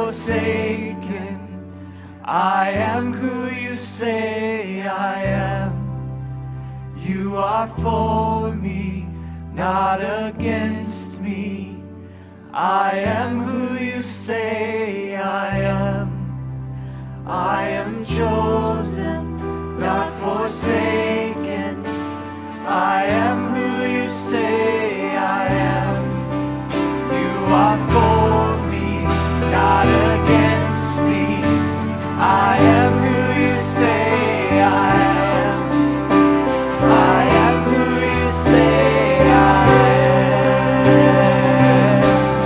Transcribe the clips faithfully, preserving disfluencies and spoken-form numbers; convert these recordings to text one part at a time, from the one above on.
forsaken. I am who you say I am. You are for me, not against me. I am who you say I am. I am chosen, not forsaken. I am who you say I am. You are for me, not against me. I am who you say I am. I am who you say I am.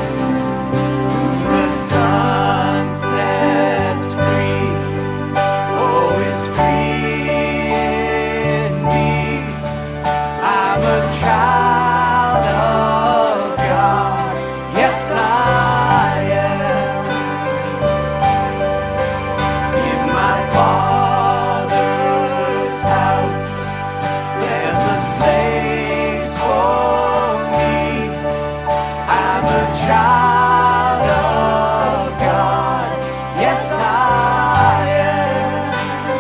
The sun sets free, oh, is free indeed. I'm a child of God, yes I am. In my Father's house, there's a place for me. I'm a child of God, yes I am.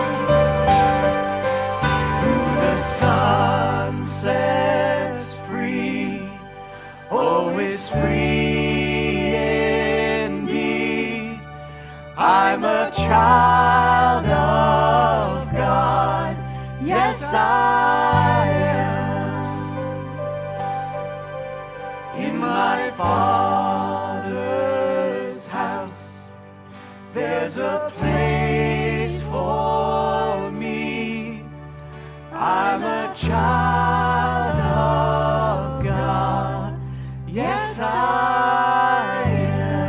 Who the sun sets free, oh, is free indeed. I'm a child of God, yes I am. In my Father's house, there's a place for me. I'm a child of God, yes I am.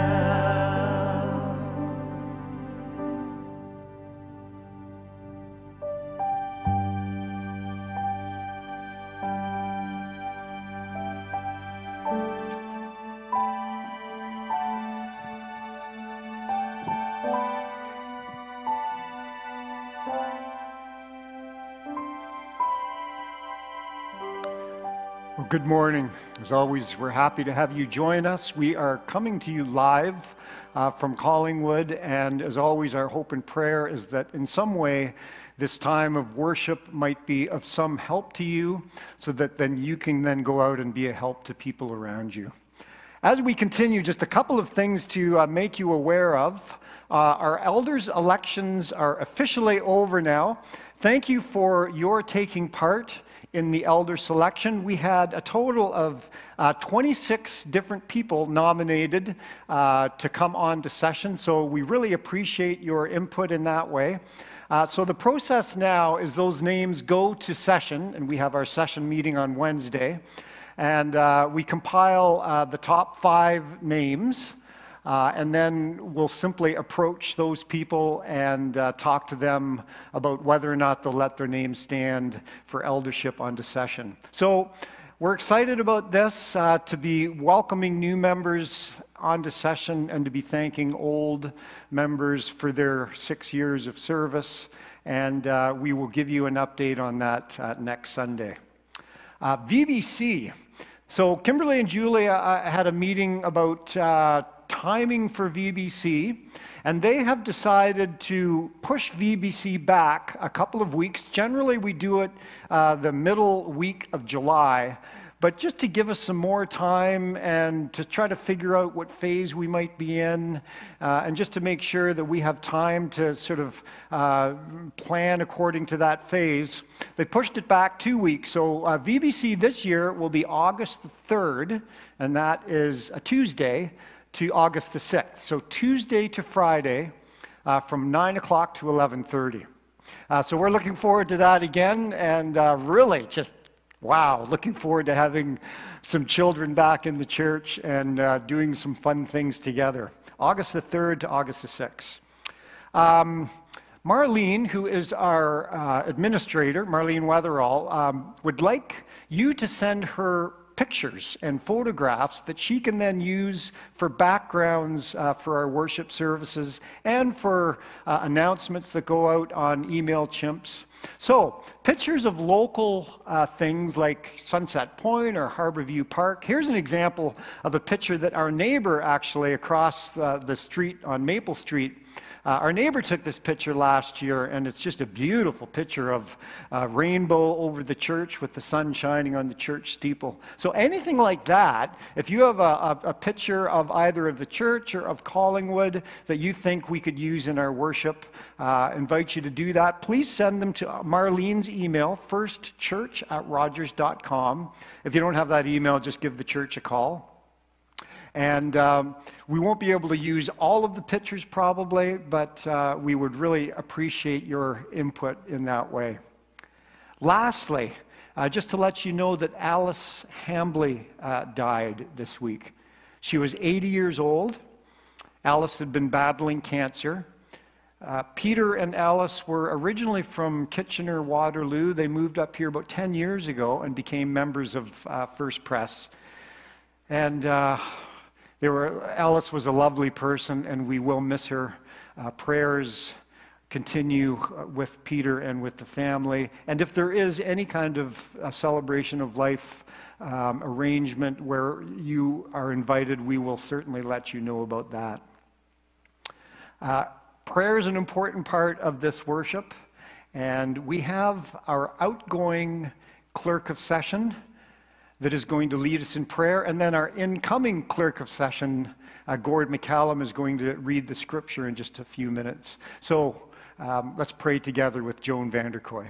Well, good morning. As always, we're happy to have you join us. We are coming to you live uh, from Collingwood, and as always, our hope and prayer is that in some way this time of worship might be of some help to you, so that then you can then go out and be a help to people around you. As we continue, just a couple of things to uh, make you aware of. Uh, our elders' elections are officially over now. Thank you for your taking part in the elder selection. We had a total of uh, twenty-six different people nominated uh, to come on to session, so we really appreciate your input in that way. Uh, so the process now is those names go to session, and we have our session meeting on Wednesday, and uh, we compile uh, the top five names. Uh, and then we'll simply approach those people and uh, talk to them about whether or not they'll let their name stand for eldership onto session. So we're excited about this, uh, to be welcoming new members onto session and to be thanking old members for their six years of service. And uh, we will give you an update on that uh, next Sunday. Uh, V B C. So Kimberly and Julia uh, had a meeting about uh, timing for V B C, and they have decided to push V B C back a couple of weeks. Generally, we do it uh, the middle week of July, but just to give us some more time and to try to figure out what phase we might be in, uh, and just to make sure that we have time to sort of uh, plan according to that phase, they pushed it back two weeks. So uh, V B C this year will be August the third, and that is a Tuesday, to August the sixth. So Tuesday to Friday uh, from nine o'clock to eleven thirty. Uh, so we're looking forward to that again, and uh, really just, wow, looking forward to having some children back in the church and uh, doing some fun things together. August the third to August the sixth. Um, Marlene, who is our uh, administrator, Marlene Weatherall, um, would like you to send her pictures and photographs that she can then use for backgrounds uh, for our worship services and for uh, announcements that go out on email chimps. So, pictures of local uh, things like Sunset Point or Harborview Park. Here's an example of a picture that our neighbor actually across uh, the street on Maple Street, uh, our neighbor took this picture last year, and it's just a beautiful picture of uh, rainbow over the church with the sun shining on the church steeple. So anything like that, if you have a, a, a picture of either of the church or of Collingwood that you think we could use in our worship, uh, invite you to do that. Please send them to Marlene's email, firstchurch at rogers dot com. If you don't have that email, just give the church a call. And um, we won't be able to use all of the pictures probably, but uh, we would really appreciate your input in that way. Lastly, uh, just to let you know that Alice Hambley uh, died this week. She was eighty years old. Alice had been battling cancer. Uh, Peter and Alice were originally from Kitchener-Waterloo. They moved up here about ten years ago and became members of uh, First Press. And uh, they were, Alice was a lovely person, and we will miss her. Uh, prayers continue with Peter and with the family. And if there is any kind of a celebration of life um, arrangement where you are invited, we will certainly let you know about that. Uh, prayer is an important part of this worship, and we have our outgoing clerk of session that is going to lead us in prayer, and then our incoming clerk of session, uh, Gord McCallum, is going to read the scripture in just a few minutes. So um, let's pray together with Joan Vanderkoy.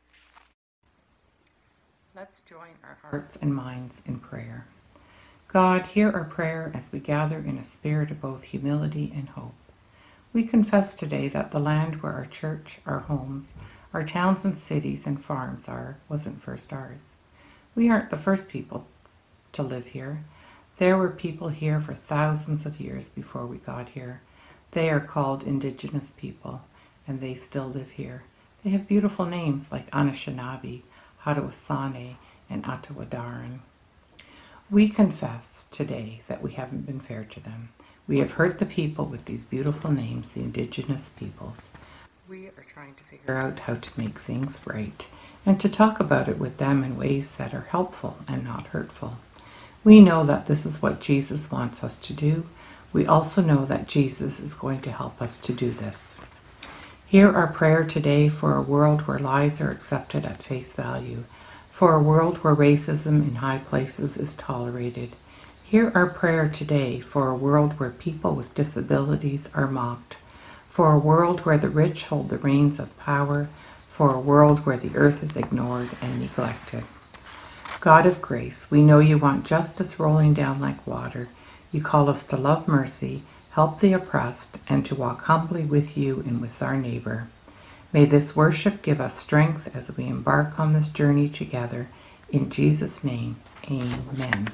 Let's join our hearts and minds in prayer. God, hear our prayer as we gather in a spirit of both humility and hope. We confess today that the land where our church, our homes, our towns and cities and farms are wasn't first ours. We aren't the first people to live here. There were people here for thousands of years before we got here. They are called Indigenous people, and they still live here. They have beautiful names like Anishinaabe, Haudenosaunee, and Atawadaran. We confess today that we haven't been fair to them. We have hurt the people with these beautiful names, the Indigenous peoples. We are trying to figure out how to make things right, and to talk about it with them in ways that are helpful and not hurtful. We know that this is what Jesus wants us to do. We also know that Jesus is going to help us to do this. Hear our prayer today for a world where lies are accepted at face value, for a world where racism in high places is tolerated. Hear our prayer today for a world where people with disabilities are mocked, for a world where the rich hold the reins of power, for a world where the earth is ignored and neglected. God of grace, we know you want justice rolling down like water. You call us to love mercy, help the oppressed, and to walk humbly with you and with our neighbor. May this worship give us strength as we embark on this journey together. In Jesus' name, amen.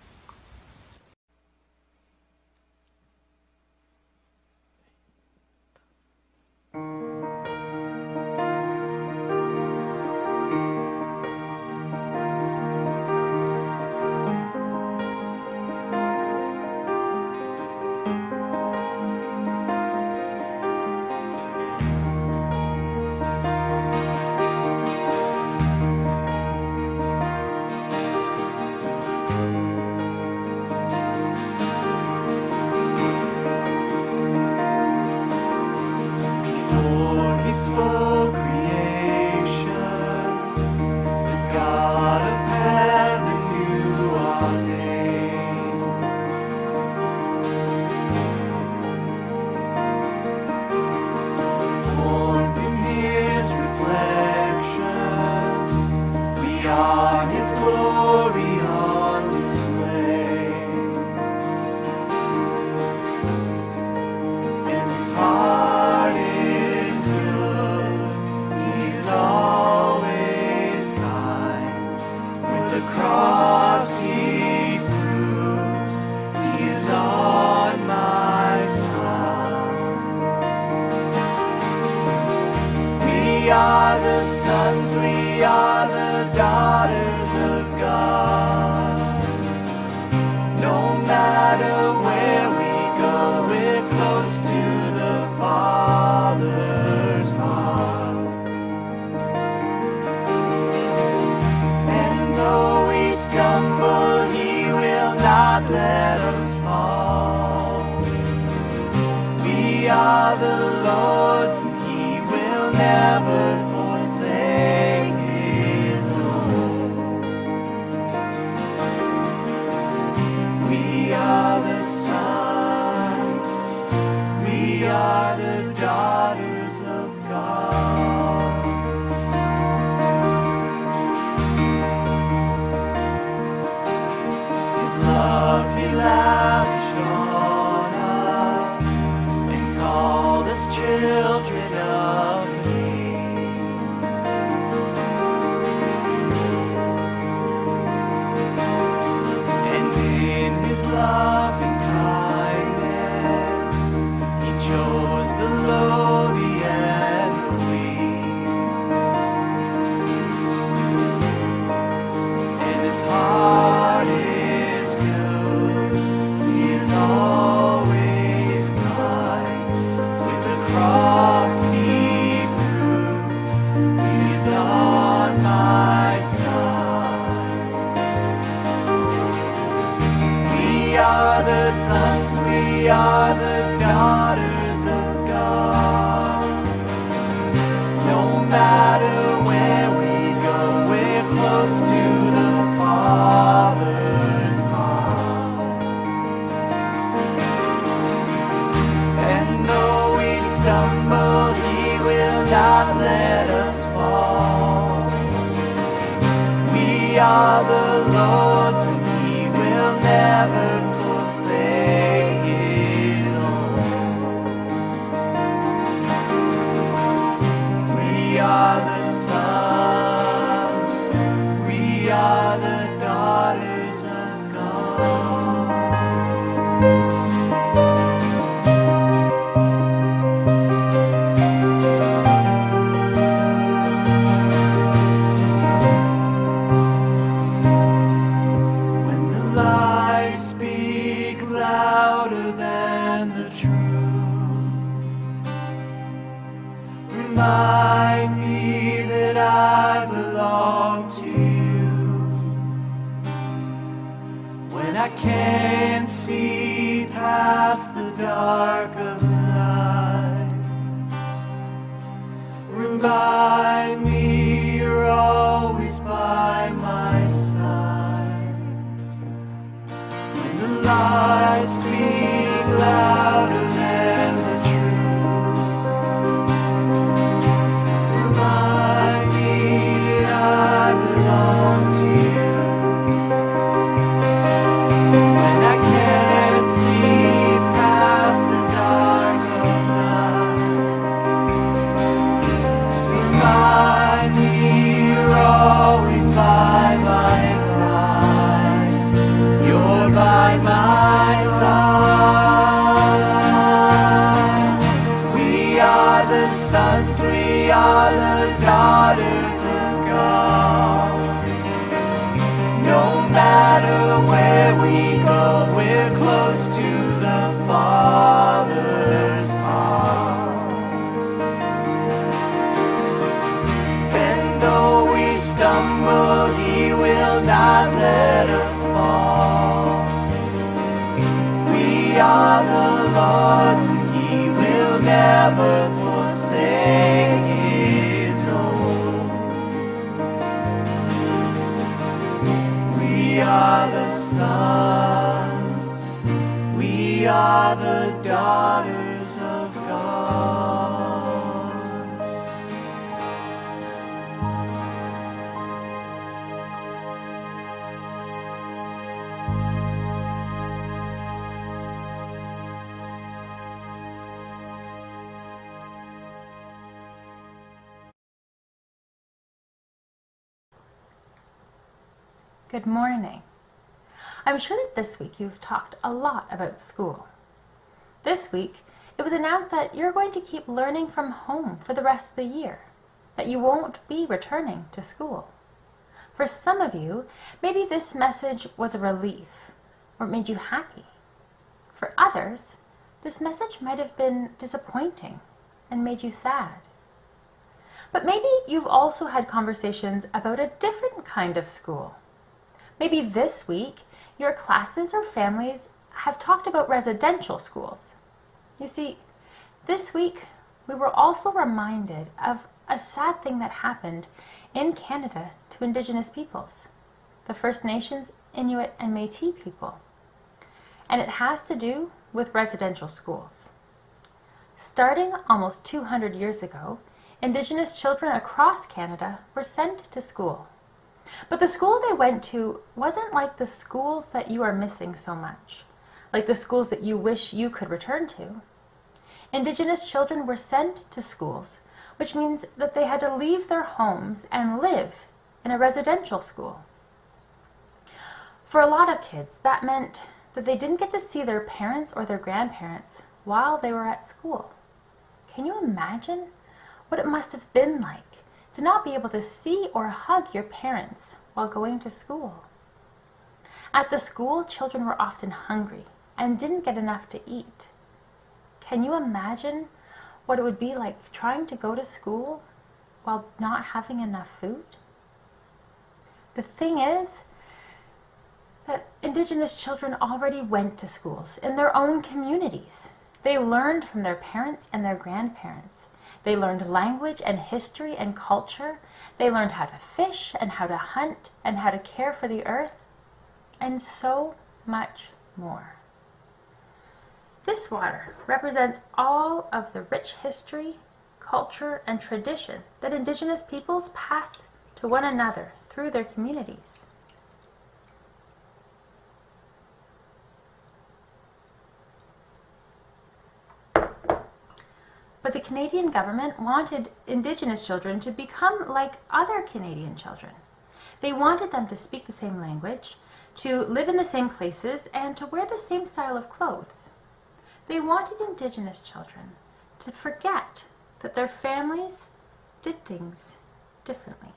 We are the sons, we are the daughters of God. will never forsake his own. We are the sons, we are the daughters of God. His love he lavished on us and called us children of Him. And in His loving kindness, He chose the lowly and the weak. And His heart is good, He is always kind. With the cross He proved, He is on my side. We are the sons, we are the daughters of God. No matter where we go, we're close to the Father's heart. And though we stumble, He will not let us fall. We are the Lord's, and He will never forsake His own. We are the sons, we are the daughters of God. When the lies speak louder than the truth, remind me that I belong to You. When I can't see past the dark of night, remind me You're always by my side. When the lies speak louder than the truth, remind me that I belong to You. When I can't see past the dark of night, remind me You're always by my side. You're by my side. We are the sons, we are the daughters of God. No matter where we go, we're close to the Father's heart. And though we stumble, He will not let us fall. We are the Lord's, and He will never forsake His own. We are the sons, we are the daughters of God. Good morning. I'm sure that this week you've talked a lot about school. This week, it was announced that you're going to keep learning from home for the rest of the year, that you won't be returning to school. For some of you, maybe this message was a relief or it made you happy. For others, this message might have been disappointing and made you sad. But maybe you've also had conversations about a different kind of school. Maybe this week, your classes or families have talked about residential schools. You see, this week, we were also reminded of a sad thing that happened in Canada to Indigenous peoples, the First Nations, Inuit, and Métis people. And it has to do with residential schools. Starting almost two hundred years ago, Indigenous children across Canada were sent to school. But the school they went to wasn't like the schools that you are missing so much, like the schools that you wish you could return to. Indigenous children were sent to schools, which means that they had to leave their homes and live in a residential school. For a lot of kids, that meant that they didn't get to see their parents or their grandparents while they were at school. Can you imagine what it must have been like to not be able to see or hug your parents while going to school? At the school, children were often hungry and didn't get enough to eat. Can you imagine what it would be like trying to go to school while not having enough food? The thing is that Indigenous children already went to schools in their own communities. They learned from their parents and their grandparents. They learned language and history and culture. They learned how to fish and how to hunt and how to care for the earth, and so much more. This water represents all of the rich history, culture, and tradition that Indigenous peoples pass to one another through their communities. But the Canadian government wanted Indigenous children to become like other Canadian children. They wanted them to speak the same language, to live in the same places, and to wear the same style of clothes. They wanted Indigenous children to forget that their families did things differently.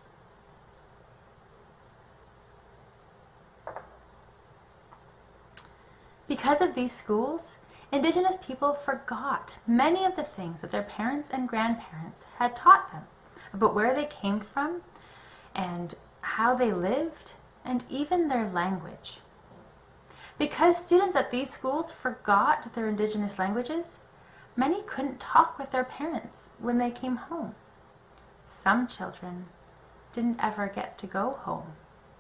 Because of these schools, Indigenous people forgot many of the things that their parents and grandparents had taught them about where they came from and how they lived and even their language. Because students at these schools forgot their Indigenous languages, many couldn't talk with their parents when they came home. Some children didn't ever get to go home.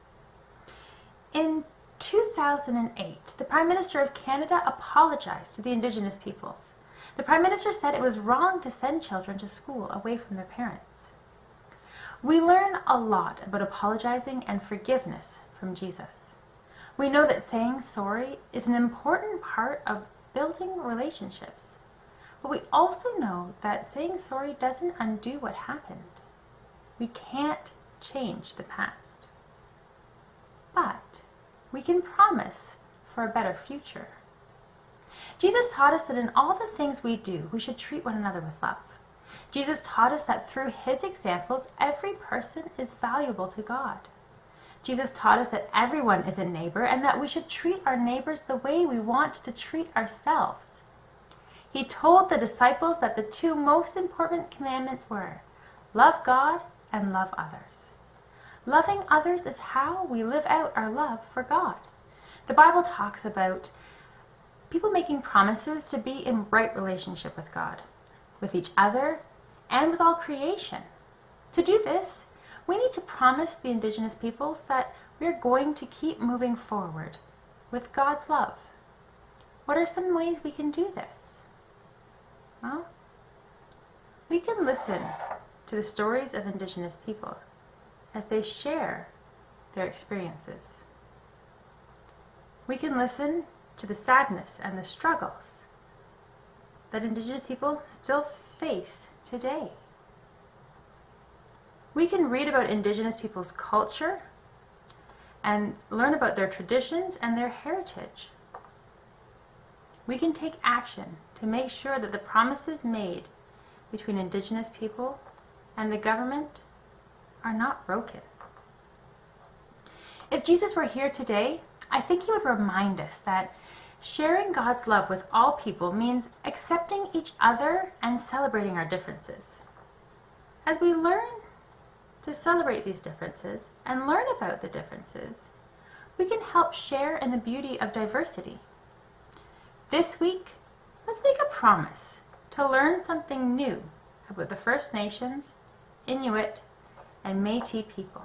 In two thousand eight, the Prime Minister of Canada apologized to the Indigenous peoples. The Prime Minister said it was wrong to send children to school away from their parents. We learn a lot about apologizing and forgiveness from Jesus. We know that saying sorry is an important part of building relationships. But we also know that saying sorry doesn't undo what happened. We can't change the past. But we can promise for a better future. Jesus taught us that in all the things we do, we should treat one another with love. Jesus taught us that through his examples, every person is valuable to God. Jesus taught us that everyone is a neighbor and that we should treat our neighbors the way we want to treat ourselves. He told the disciples that the two most important commandments were, love God and love others. Loving others is how we live out our love for God. The Bible talks about people making promises to be in right relationship with God, with each other, and with all creation. To do this, we need to promise the Indigenous peoples that we are going to keep moving forward with God's love. What are some ways we can do this? Well, we can listen to the stories of Indigenous people as they share their experiences. We can listen to the sadness and the struggles that Indigenous people still face today. We can read about Indigenous people's culture and learn about their traditions and their heritage. We can take action to make sure that the promises made between Indigenous people and the government are not broken. If Jesus were here today, I think he would remind us that sharing God's love with all people means accepting each other and celebrating our differences. As we learn to celebrate these differences and learn about the differences, we can help share in the beauty of diversity. This week, let's make a promise to learn something new about the First Nations, Inuit, and Métis people.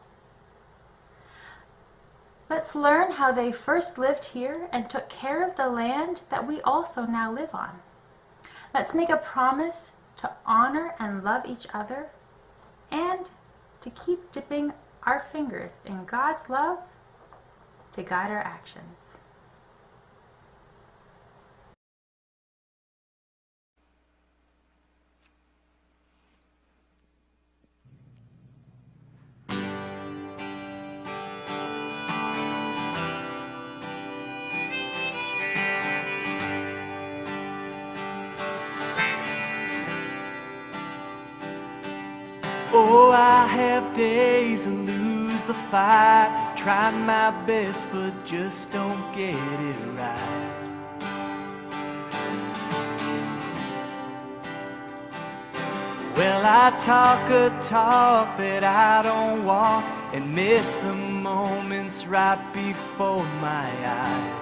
Let's learn how they first lived here and took care of the land that we also now live on. Let's make a promise to honor and love each other and to keep dipping our fingers in God's love to guide our actions. Oh, I have days and lose the fight, trying my best but just don't get it right. Well, I talk a talk that I don't walk and miss the moments right before my eyes.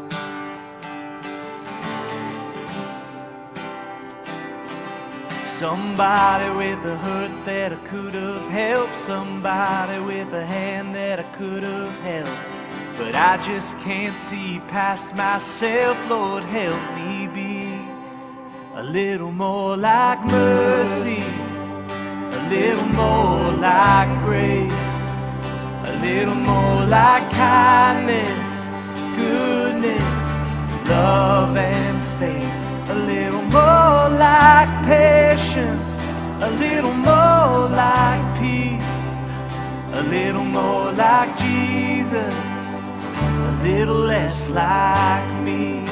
Somebody with a hurt that I could have helped, somebody with a hand that I could have held, but I just can't see past myself. Lord, help me be a little more like mercy, a little more like grace, a little more like kindness, goodness, love and faith. A little more like patience, a little more like peace, a little more like Jesus, a little less like me.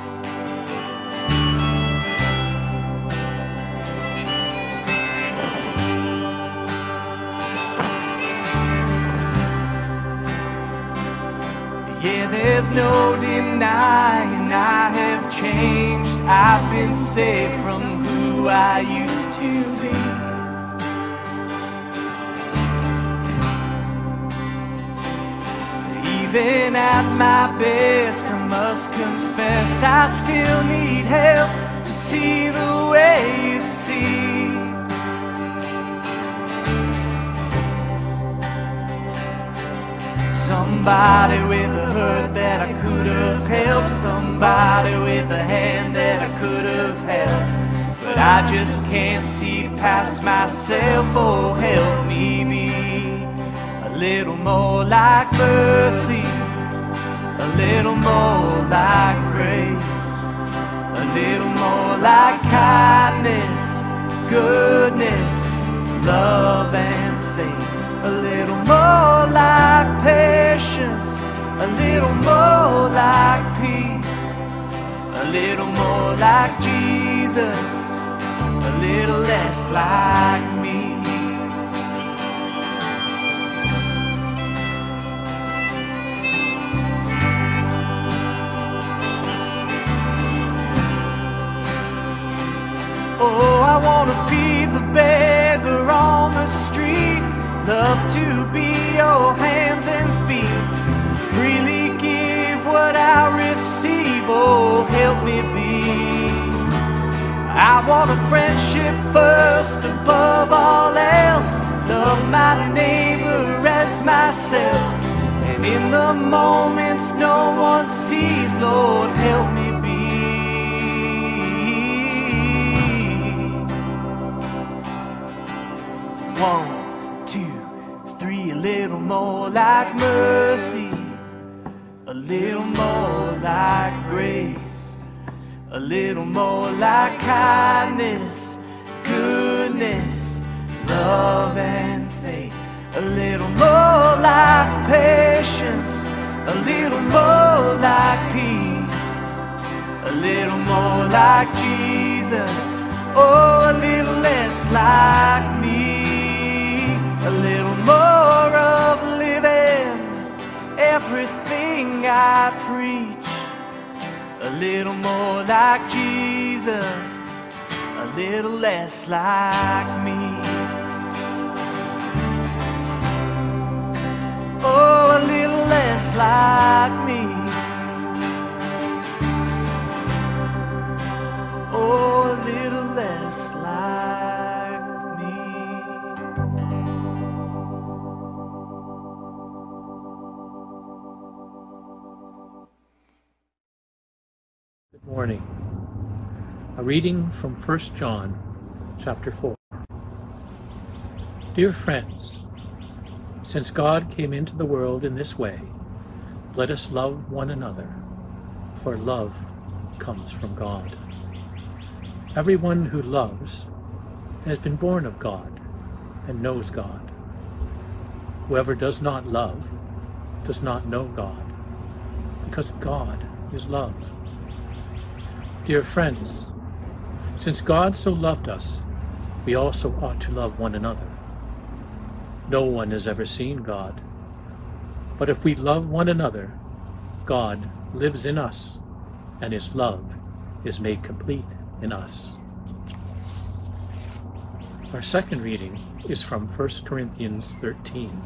Yeah, there's no denying I have changed. I've been saved from who I used to be. Even at my best, I must confess I still need help to see the way you see. Somebody with a hurt that I could have helped, somebody with a hand that I could have held, but I just can't see past myself. Oh, help me be a little more like mercy, a little more like grace, a little more like kindness, goodness, love and faith. A little more like patience, a little more like peace, a little more like Jesus, a little less like me. Oh, I want to feed the beggar on the street, love to be your hands and feet, freely give what I receive. Oh, help me be. I want a friendship first above all else, love my neighbor as myself, and in the moments no one sees, Lord, help me be. One, two, three, a little more like mercy, a little more like grace, a little more like kindness, goodness, love and faith, a little more like patience, a little more like peace, a little more like Jesus, oh, a little less like me. A little more of living everything I preach, a little more like Jesus, a little less like me. Oh, a little less like me. Oh, a little morning. A reading from First John, chapter four. Dear friends, since God came into the world in this way, let us love one another, for love comes from God. Everyone who loves has been born of God and knows God. Whoever does not love does not know God, because God is love. Dear friends, since God so loved us, we also ought to love one another. No one has ever seen God, but if we love one another, God lives in us, and his love is made complete in us. Our second reading is from First Corinthians thirteen.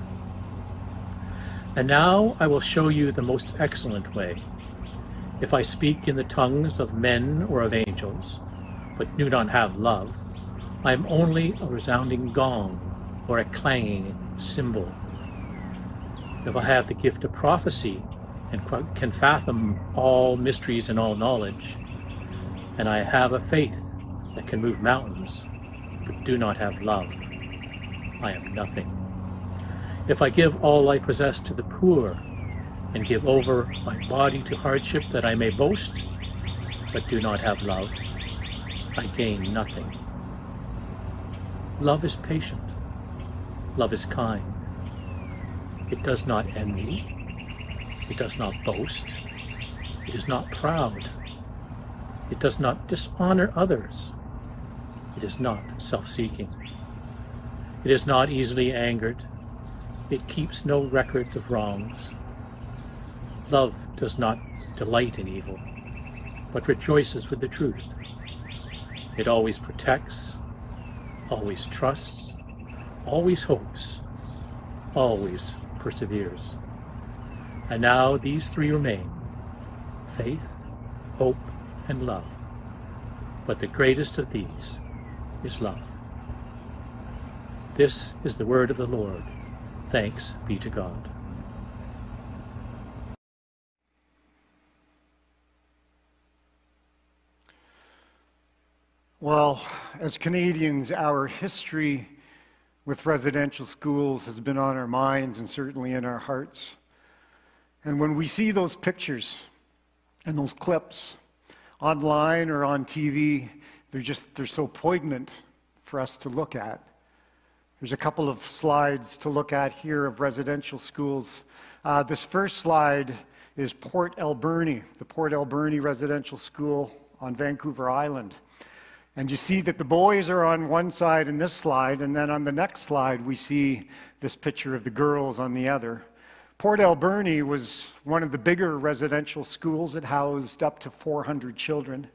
And now I will show you the most excellent way. If I speak in the tongues of men or of angels, but do not have love, I am only a resounding gong or a clanging cymbal. If I have the gift of prophecy and can fathom all mysteries and all knowledge, and I have a faith that can move mountains, but do not have love, I am nothing. If I give all I possess to the poor and give over my body to hardship that I may boast, but do not have love, I gain nothing. Love is patient. Love is kind. It does not envy. It does not boast. It is not proud. It does not dishonor others. It is not self-seeking. It is not easily angered. It keeps no records of wrongs. Love does not delight in evil, but rejoices with the truth. It always protects, always trusts, always hopes, always perseveres. And now these three remain: faith, hope, and love. But the greatest of these is love. This is the word of the Lord. Thanks be to God. Well, as Canadians, our history with residential schools has been on our minds and certainly in our hearts. And when we see those pictures and those clips online or on T V, they're just, they're so poignant for us to look at. There's a couple of slides to look at here of residential schools. Uh, this first slide is Port Alberni, the Port Alberni Residential School on Vancouver Island. And you see that the boys are on one side in this slide, and then on the next slide we see this picture of the girls on the other. Port Alberni was one of the bigger residential schools. It housed up to four hundred children.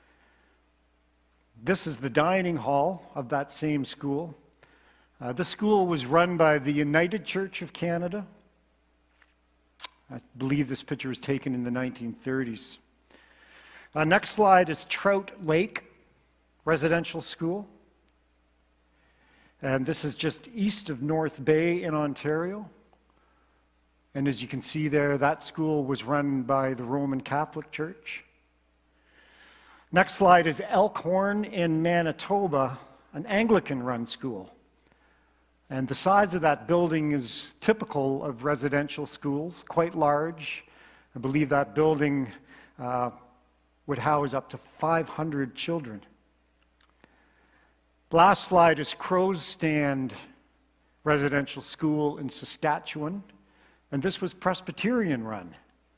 This is the dining hall of that same school. Uh, the school was run by the United Church of Canada. I believe this picture was taken in the nineteen thirties. Uh, next slide is Trout Lake Residential School. And this is just east of North Bay in Ontario. And as you can see there, that school was run by the Roman Catholic Church. Next slide is Elkhorn in Manitoba, an Anglican-run school. And the size of that building is typical of residential schools, quite large. I believe that building uh, would house up to five hundred children. Last slide is Crow's Stand Residential School in Saskatchewan, and this was Presbyterian run.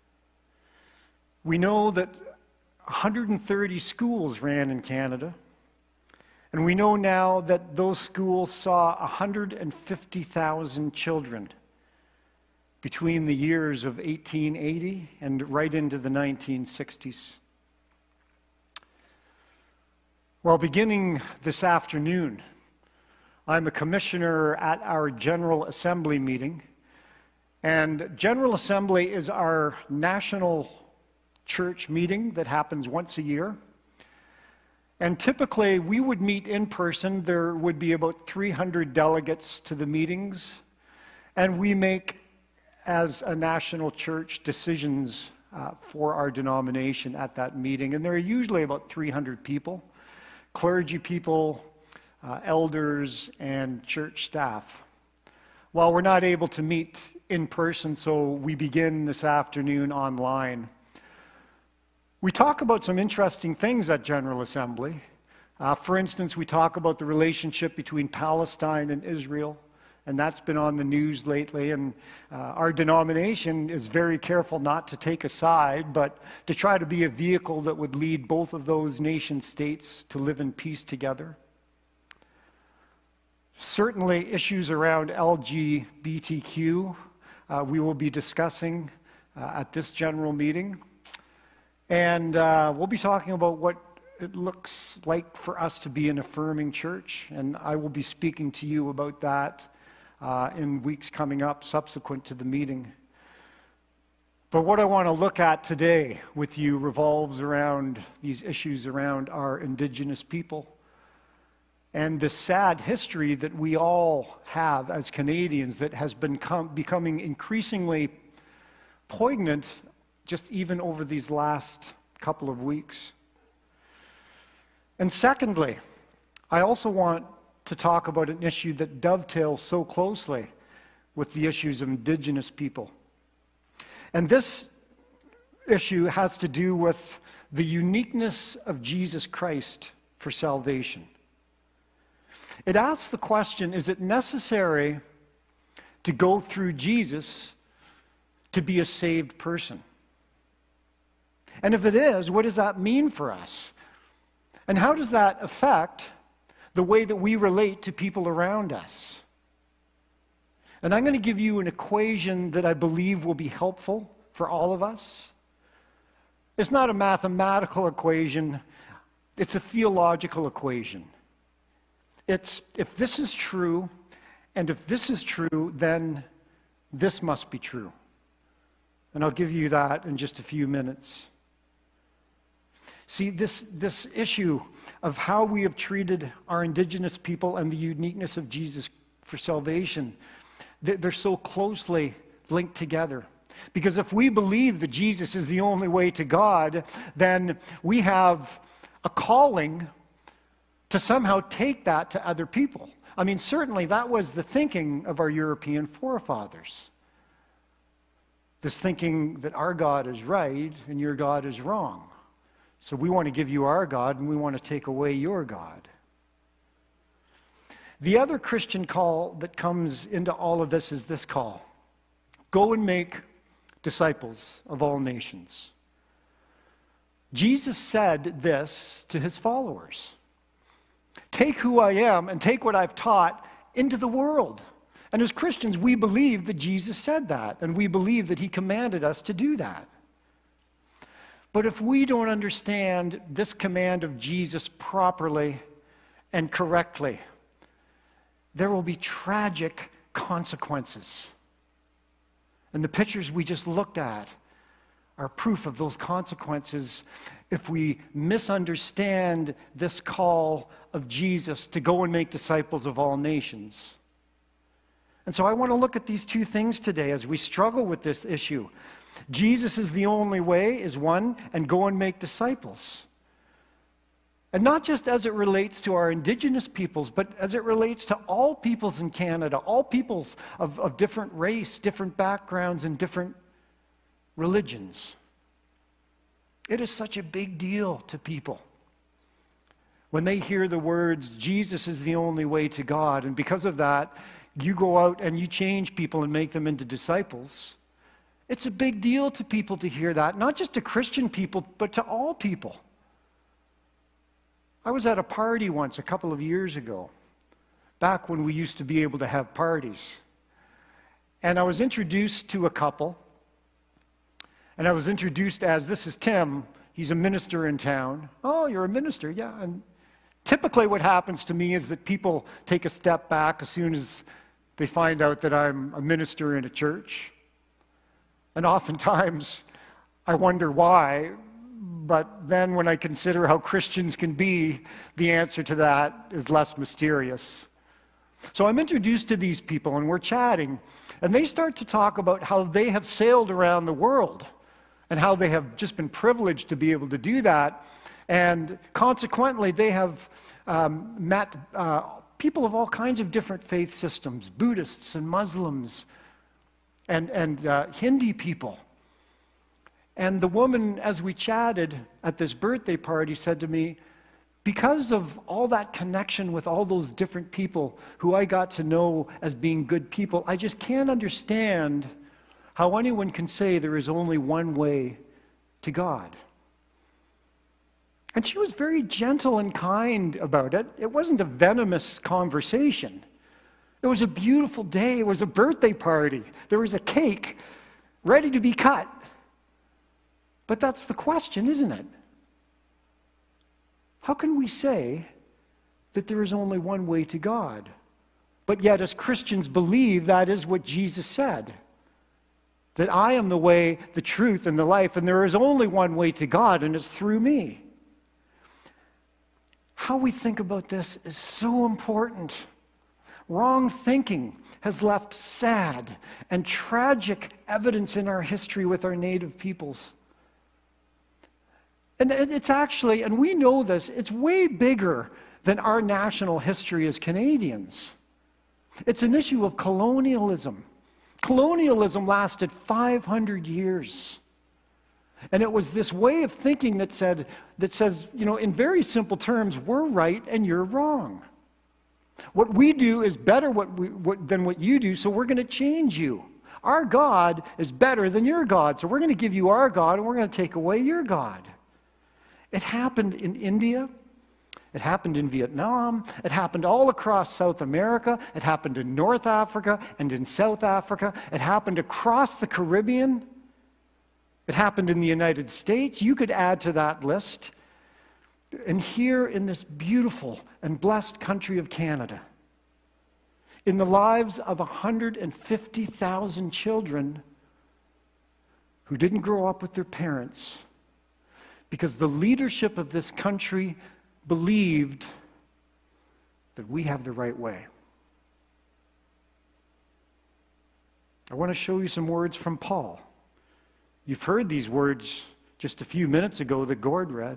We know that one hundred thirty schools ran in Canada, and we know now that those schools saw one hundred fifty thousand children between the years of eighteen eighty and right into the nineteen sixties. Well, beginning this afternoon, I'm a commissioner at our General Assembly meeting, and General Assembly is our national church meeting that happens once a year. And typically, we would meet in person. There would be about three hundred delegates to the meetings, and we make, as a national church, decisions uh, for our denomination at that meeting. And there are usually about three hundred people, clergy people, uh, elders, and church staff. Well, we're not able to meet in person, so we begin this afternoon online. We talk about some interesting things at General Assembly. Uh, for instance, we talk about the relationship between Palestine and Israel, and that's been on the news lately. And uh, our denomination is very careful not to take a side, but to try to be a vehicle that would lead both of those nation states to live in peace together. Certainly, issues around L G B T Q uh, we will be discussing uh, at this general meeting. And uh, we'll be talking about what it looks like for us to be an affirming church, and I will be speaking to you about that uh, in weeks coming up subsequent to the meeting. But what I want to look at today with you revolves around these issues around our Indigenous people and the sad history that we all have as Canadians that has been com- becoming increasingly poignant just even over these last couple of weeks. And secondly, I also want to talk about an issue that dovetails so closely with the issues of Indigenous people. And this issue has to do with the uniqueness of Jesus Christ for salvation. It asks the question, is it necessary to go through Jesus to be a saved person? And if it is, what does that mean for us? And how does that affect the way that we relate to people around us? And I'm going to give you an equation that I believe will be helpful for all of us. It's not a mathematical equation, it's a theological equation. It's, if this is true, and if this is true, then this must be true. And I'll give you that in just a few minutes. See, this, this issue of how we have treated our Indigenous people and the uniqueness of Jesus for salvation, they're so closely linked together. Because if we believe that Jesus is the only way to God, then we have a calling to somehow take that to other people. I mean, certainly that was the thinking of our European forefathers. This thinking that our God is right and your God is wrong. So we want to give you our God and we want to take away your God. The other Christian call that comes into all of this is this call. Go and make disciples of all nations. Jesus said this to his followers. Take who I am and take what I've taught into the world. And as Christians, we believe that Jesus said that, and we believe that he commanded us to do that. But if we don't understand this command of Jesus properly and correctly, there will be tragic consequences. And the pictures we just looked at are proof of those consequences if we misunderstand this call of Jesus to go and make disciples of all nations. And so I want to look at these two things today as we struggle with this issue. Jesus is the only way is one, and go and make disciples. And not just as it relates to our Indigenous peoples, but as it relates to all peoples in Canada, all peoples of, of different race, different backgrounds, and different religions. It is such a big deal to people when they hear the words, Jesus is the only way to God, and because of that, you go out and you change people and make them into disciples. It's a big deal to people to hear that, not just to Christian people, but to all people. I was at a party once a couple of years ago, back when we used to be able to have parties. And I was introduced to a couple, and I was introduced as, this is Tim, he's a minister in town. Oh, you're a minister, yeah. And typically what happens to me is that people take a step back as soon as they find out that I'm a minister in a church. And oftentimes, I wonder why, but then when I consider how Christians can be, the answer to that is less mysterious. So I'm introduced to these people, and we're chatting, and they start to talk about how they have sailed around the world, and how they have just been privileged to be able to do that. And consequently, they have um, met uh, people of all kinds of different faith systems, Buddhists and Muslims and, and uh, Hindi people. And the woman, as we chatted at this birthday party, said to me, because of all that connection with all those different people who I got to know as being good people, I just can't understand how anyone can say there is only one way to God. And she was very gentle and kind about it. It wasn't a venomous conversation. It was a beautiful day. It was a birthday party. There was a cake ready to be cut. But that's the question, isn't it? How can we say that there is only one way to God? But yet, as Christians, believe that is what Jesus said. That I am the way, the truth, and the life, and there is only one way to God, and it's through me. How we think about this is so important. Wrong thinking has left sad and tragic evidence in our history with our native peoples. And it's actually, and we know this, it's way bigger than our national history as Canadians. It's an issue of colonialism. Colonialism lasted five hundred years. And it was this way of thinking that said, that says, you know, in very simple terms, we're right and you're wrong. What we do is better what we, what, than what you do, so we're going to change you. Our God is better than your God, so we're going to give you our God and we're going to take away your God. It happened in India. It happened in Vietnam. It happened all across South America. It happened in North Africa and in South Africa. It happened across the Caribbean. It happened in the United States. You could add to that list. And here in this beautiful and blessed country of Canada, in the lives of one hundred fifty thousand children who didn't grow up with their parents, because the leadership of this country believed that we have the right way. I want to show you some words from Paul. You've heard these words just a few minutes ago that Gord read.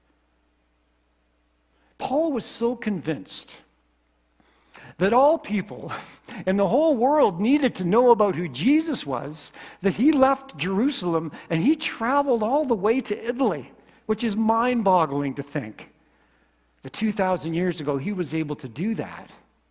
Paul was so convinced that all people in the whole world needed to know about who Jesus was, that he left Jerusalem and he traveled all the way to Italy, which is mind-boggling to think that two thousand years ago he was able to do that.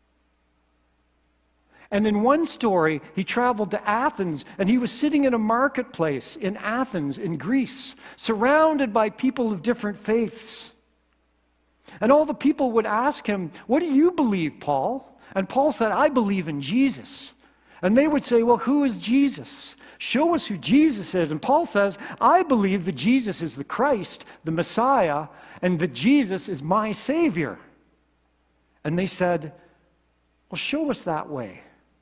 And in one story, he traveled to Athens, and he was sitting in a marketplace in Athens, in Greece, surrounded by people of different faiths. And all the people would ask him, "What do you believe, Paul?" And Paul said, "I believe in Jesus." And they would say, "Well, who is Jesus? Show us who Jesus is." And Paul says, "I believe that Jesus is the Christ, the Messiah, and that Jesus is my Savior." And they said, "Well, show us that way."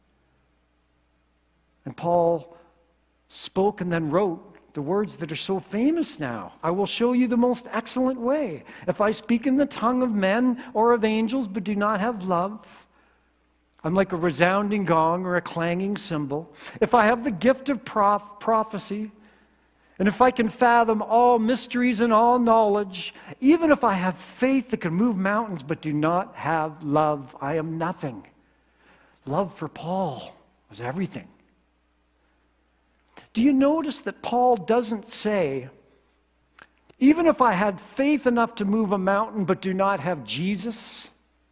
And Paul spoke and then wrote the words that are so famous now. "I will show you the most excellent way. If I speak in the tongue of men or of angels but do not have love, I'm like a resounding gong or a clanging cymbal. If I have the gift of prof- prophecy, and if I can fathom all mysteries and all knowledge, even if I have faith that can move mountains but do not have love, I am nothing." Love for Paul was everything. Do you notice that Paul doesn't say, even if I had faith enough to move a mountain but do not have Jesus?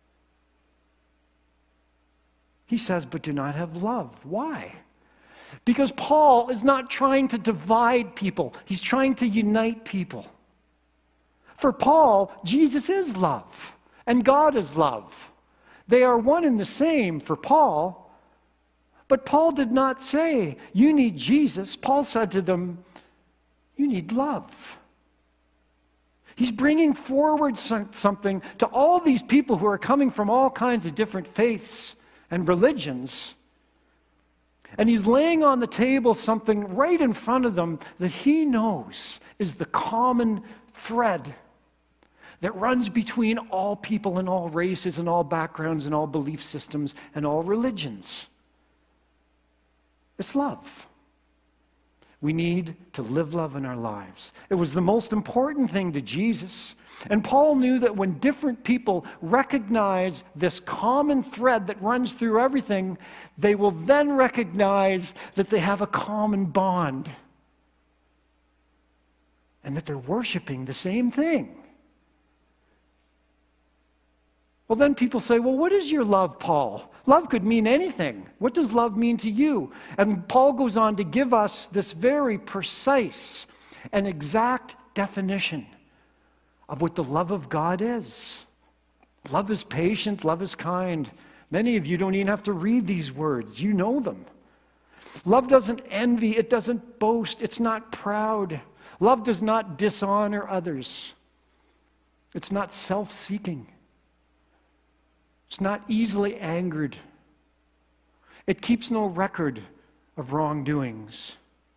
He says, but do not have love. Why? Because Paul is not trying to divide people. He's trying to unite people. For Paul, Jesus is love, and God is love. They are one and the same for Paul. But Paul did not say, you need Jesus. Paul said to them, you need love. He's bringing forward something to all these people who are coming from all kinds of different faiths and religions. And he's laying on the table something right in front of them that he knows is the common thread that runs between all people and all races and all backgrounds and all belief systems and all religions. It's love. We need to live love in our lives. It was the most important thing to Jesus. And Paul knew that when different people recognize this common thread that runs through everything, they will then recognize that they have a common bond and that they're worshiping the same thing. Well, then people say, well, what is your love, Paul? Love could mean anything. What does love mean to you? And Paul goes on to give us this very precise and exact definition of what the love of God is. Love is patient, love is kind. Many of you don't even have to read these words. You know them. Love doesn't envy, it doesn't boast, it's not proud. Love does not dishonor others. It's not self-seeking. It's not easily angered. It keeps no record of wrongdoings.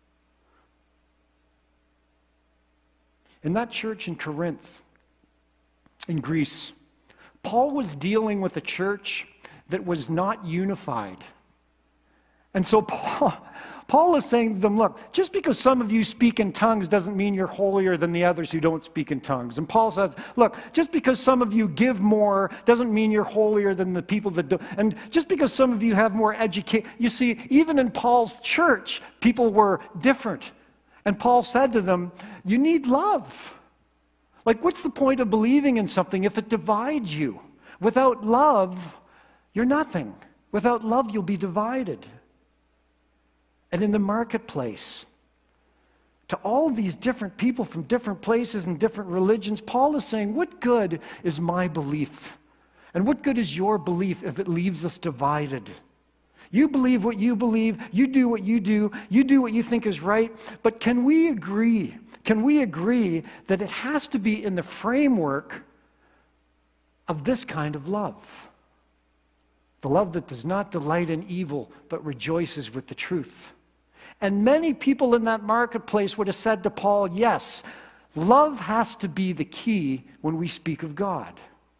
In that church in Corinth, in Greece, Paul was dealing with a church that was not unified. And so Paul, Paul is saying to them, look, just because some of you speak in tongues doesn't mean you're holier than the others who don't speak in tongues. And Paul says, look, just because some of you give more doesn't mean you're holier than the people that don't. And just because some of you have more education, you see, even in Paul's church, people were different. And Paul said to them, you need love. Like, what's the point of believing in something if it divides you? Without love, you're nothing. Without love, you'll be divided. And in the marketplace, to all these different people from different places and different religions, Paul is saying, what good is my belief? And what good is your belief if it leaves us divided? You believe what you believe, you do what you do, you do what you think is right, but can we agree, can we agree that it has to be in the framework of this kind of love? The love that does not delight in evil, but rejoices with the truth. And many people in that marketplace would have said to Paul, yes, love has to be the key when we speak of God.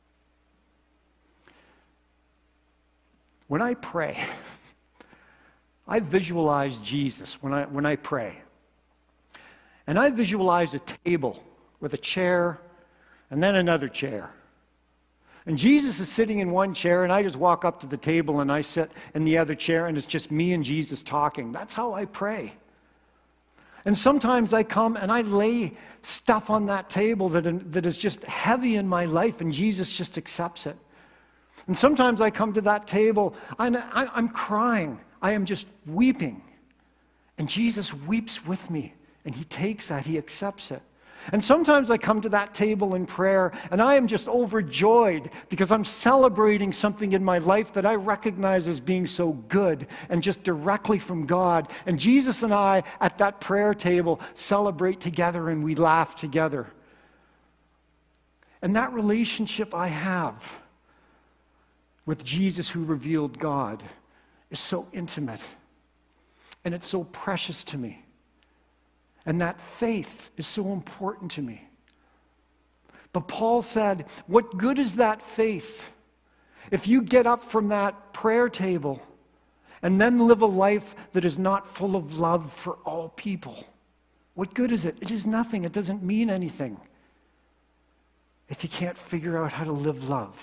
When I pray, I visualize Jesus when I, when I pray. And I visualize a table with a chair and then another chair. And Jesus is sitting in one chair, and I just walk up to the table and I sit in the other chair, and it's just me and Jesus talking. That's how I pray. And sometimes I come and I lay stuff on that table that, that is just heavy in my life, and Jesus just accepts it. And sometimes I come to that table and I, I'm crying. I am just weeping. And Jesus weeps with me, and he takes that, he accepts it. And sometimes I come to that table in prayer and I am just overjoyed because I'm celebrating something in my life that I recognize as being so good and just directly from God. And Jesus and I at that prayer table celebrate together and we laugh together. And that relationship I have with Jesus who revealed God is so intimate and it's so precious to me. And that faith is so important to me. But Paul said, what good is that faith if you get up from that prayer table and then live a life that is not full of love for all people? What good is it? It is nothing. It doesn't mean anything if you can't figure out how to live love.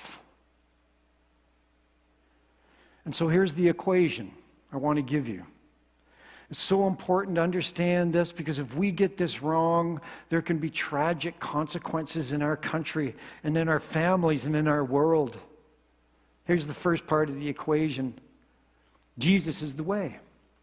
And so here's the equation I want to give you. It's so important to understand this because if we get this wrong, there can be tragic consequences in our country and in our families and in our world. Here's the first part of the equation. Jesus is the way.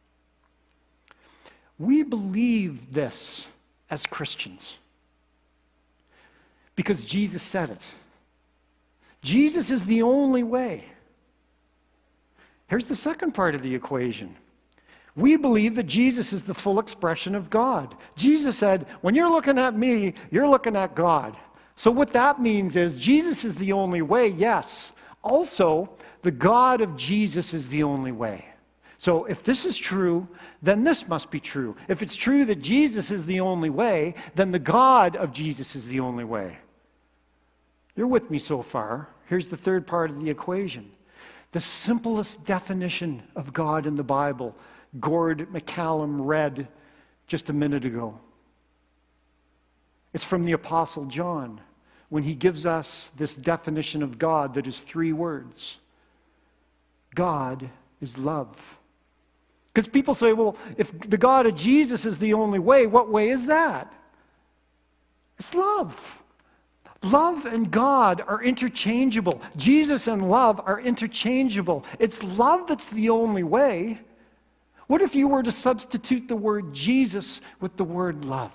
We believe this as Christians because Jesus said it. Jesus is the only way. Here's the second part of the equation. We believe that Jesus is the full expression of God. Jesus said, when you're looking at me, you're looking at God. So what that means is Jesus is the only way, yes. Also, the God of Jesus is the only way. So if this is true, then this must be true. If it's true that Jesus is the only way, then the God of Jesus is the only way. You're with me so far. Here's the third part of the equation. The simplest definition of God in the Bible, Gord McCallum read just a minute ago. It's from the Apostle John when he gives us this definition of God that is three words. God is love. Because people say, well, if the God of Jesus is the only way, what way is that? It's love. Love and God are interchangeable. Jesus and love are interchangeable. It's love that's the only way. What if you were to substitute the word Jesus with the word love?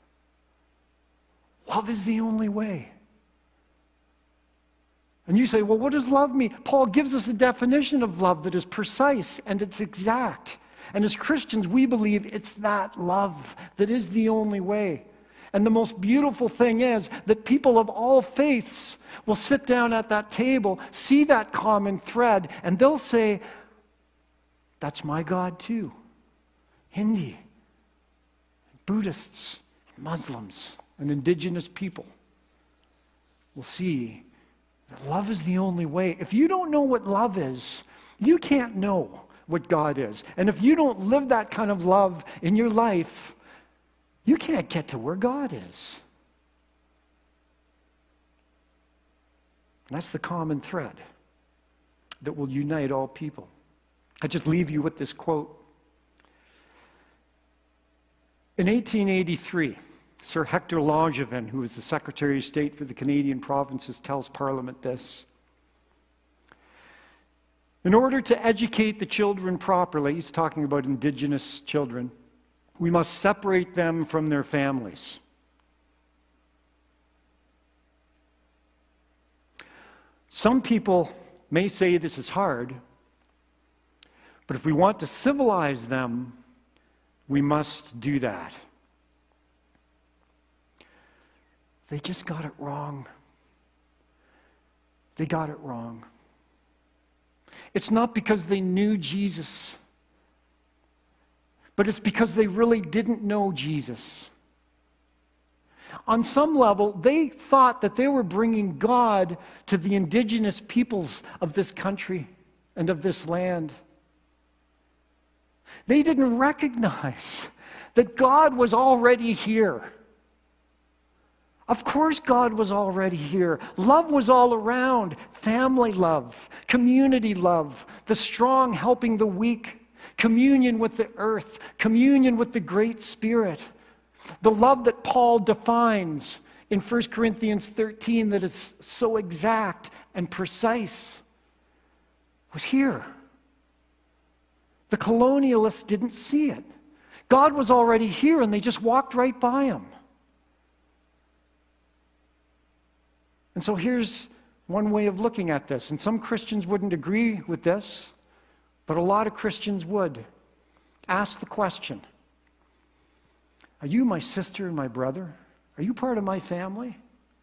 Love is the only way. And you say, well, what does love mean? Paul gives us a definition of love that is precise and it's exact. And as Christians, we believe it's that love that is the only way. And the most beautiful thing is that people of all faiths will sit down at that table, see that common thread, and they'll say, that's my God too. Hindi, Buddhists, Muslims, and indigenous people will see that love is the only way. If you don't know what love is, you can't know what God is. And if you don't live that kind of love in your life, you can't get to where God is. And that's the common thread that will unite all people. I just leave you with this quote. In eighteen eighty-three, Sir Hector Langevin, who was the Secretary of State for the Canadian provinces, tells Parliament this. In order to educate the children properly, he's talking about Indigenous children, we must separate them from their families. Some people may say this is hard, but if we want to civilize them, we must do that. They just got it wrong. They got it wrong. It's not because they knew Jesus, but it's because they really didn't know Jesus. On some level, they thought that they were bringing God to the indigenous peoples of this country and of this land. They didn't recognize that God was already here. Of course God was already here. Love was all around. Family love, community love, the strong helping the weak, communion with the earth, communion with the Great Spirit. The love that Paul defines in First Corinthians thirteen that is so exact and precise was here. The colonialists didn't see it. God was already here and they just walked right by him. And so here's one way of looking at this. And some Christians wouldn't agree with this, but a lot of Christians would. Ask the question, are you my sister and my brother? Are you part of my family?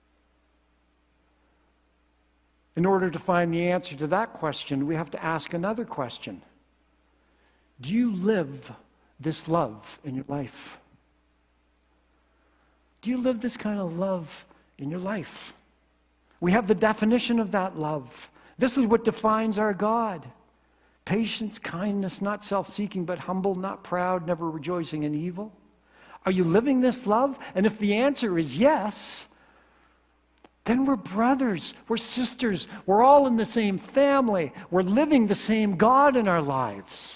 In order to find the answer to that question, we have to ask another question. Do you live this love in your life? Do you live this kind of love in your life? We have the definition of that love. This is what defines our God. Patience, kindness, not self-seeking, but humble, not proud, never rejoicing in evil. Are you living this love? And if the answer is yes, then we're brothers, we're sisters, we're all in the same family, we're living the same God in our lives.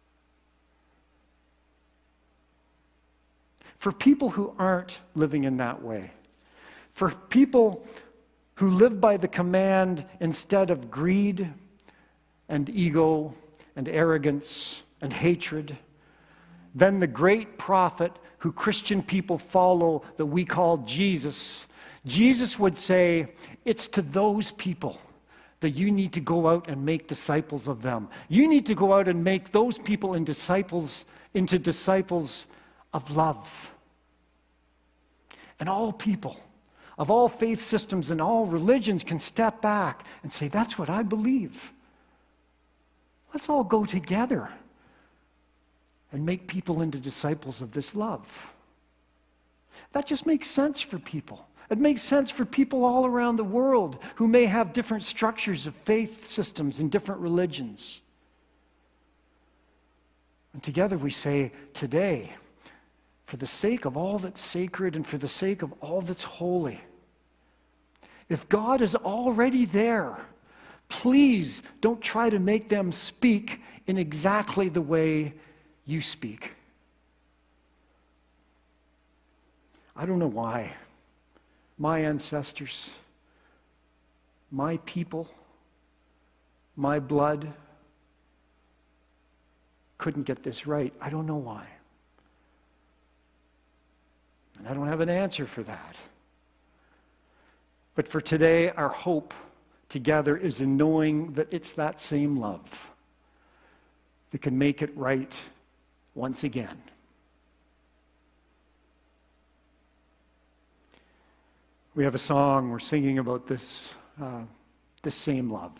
For people who aren't living in that way, for people who live by the command instead of greed and ego and arrogance and hatred, then the great prophet who Christian people follow that we call Jesus, Jesus would say, it's to those people that you need to go out and make disciples of them. You need to go out and make those people into disciples, into disciples of love. And all people of all faith systems and all religions can step back and say, that's what I believe. Let's all go together and make people into disciples of this love. That just makes sense for people. It makes sense for people all around the world who may have different structures of faith systems and different religions. And together we say, today, for the sake of all that's sacred and for the sake of all that's holy. If God is already there, please don't try to make them speak in exactly the way you speak. I don't know why my ancestors, my people, my blood couldn't get this right. I don't know why. And I don't have an answer for that. But for today, our hope together is in knowing that it's that same love that can make it right once again. We have a song we're singing about this, uh, this same love.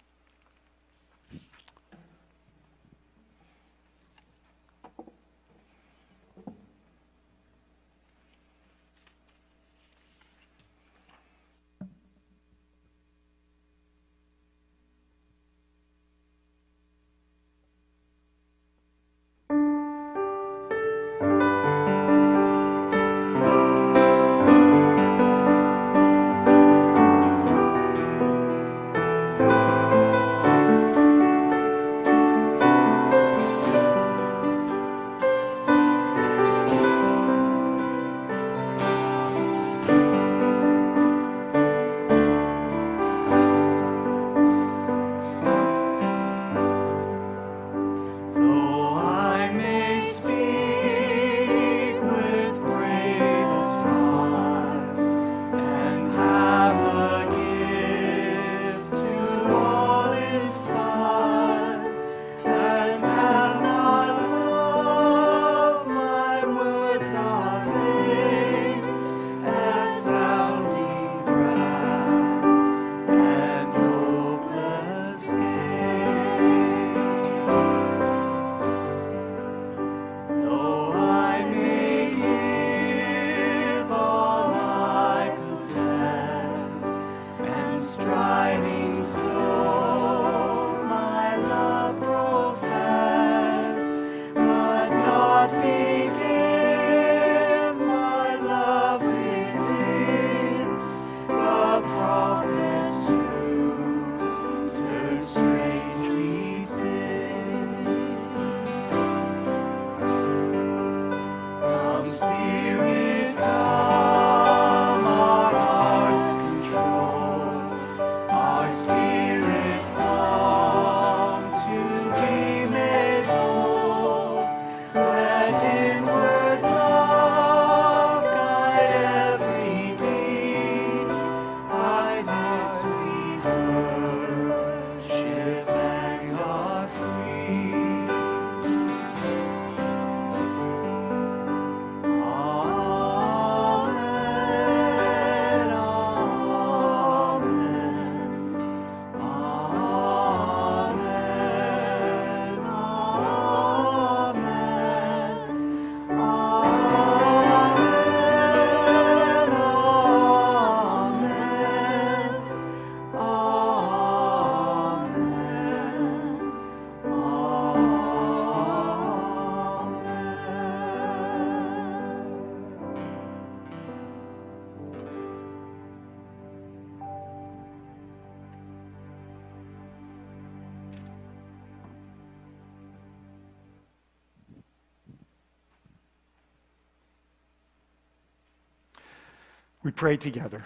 We pray together.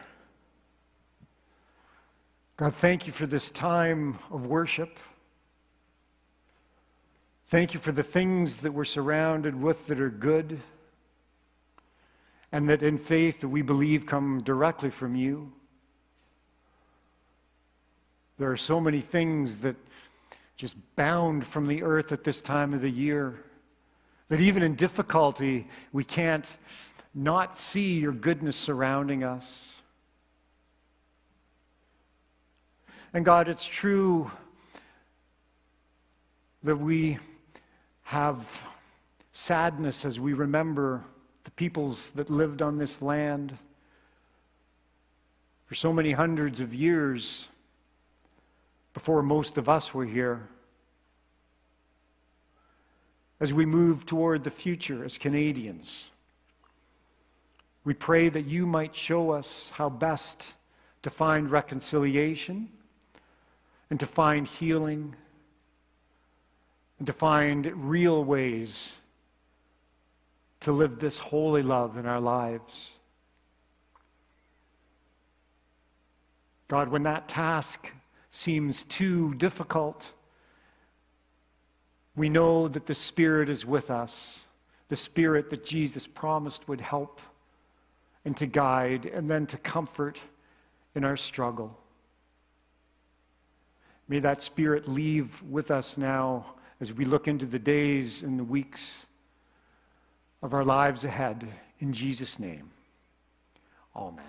God, thank you for this time of worship. Thank you for the things that we're surrounded with that are good and that in faith that we believe come directly from you. There are so many things that just bound from the earth at this time of the year that even in difficulty we can't not see your goodness surrounding us. And God, it's true that we have sadness as we remember the peoples that lived on this land for so many hundreds of years before most of us were here. As we move toward the future as Canadians, We pray that you might show us how best to find reconciliation and to find healing and to find real ways to live this holy love in our lives. God, when that task seems too difficult, we know that the Spirit is with us, the Spirit that Jesus promised would help and to guide and then to comfort in our struggle. May that Spirit leave with us now as we look into the days and the weeks of our lives ahead. In Jesus' name, amen.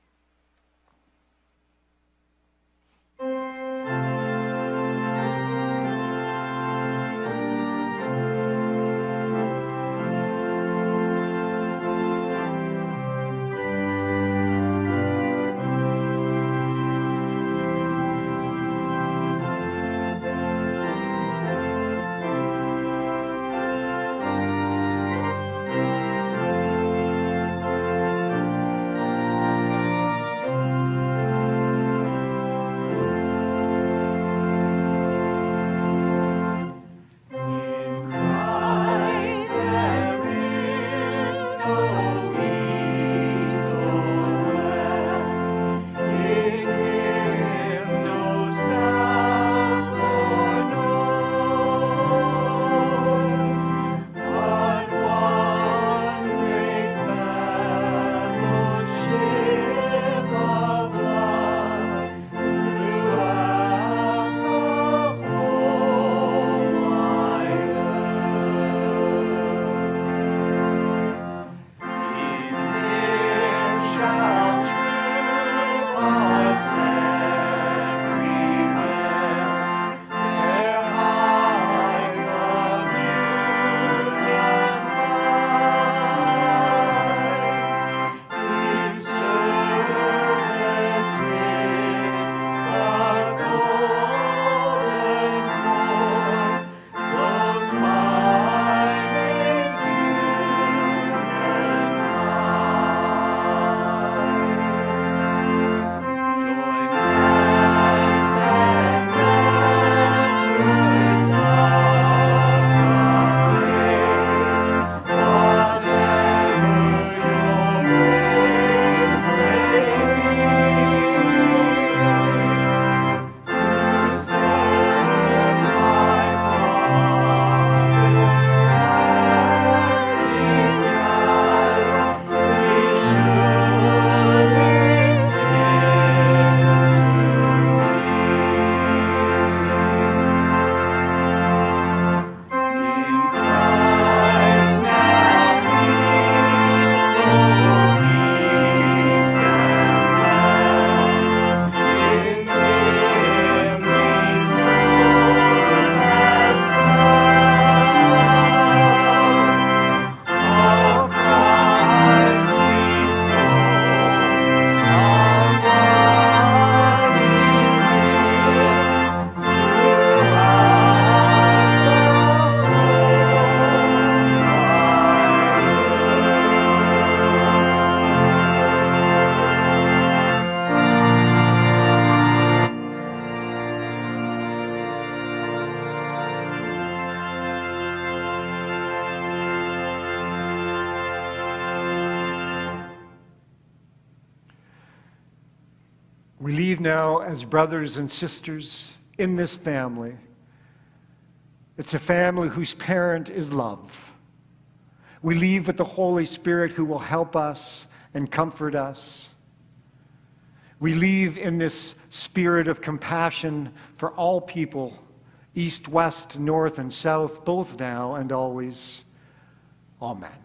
We leave now as brothers and sisters in this family. It's a family whose parent is love. We leave with the Holy Spirit who will help us and comfort us. We leave in this spirit of compassion for all people, east, west, north, and south, both now and always. Amen.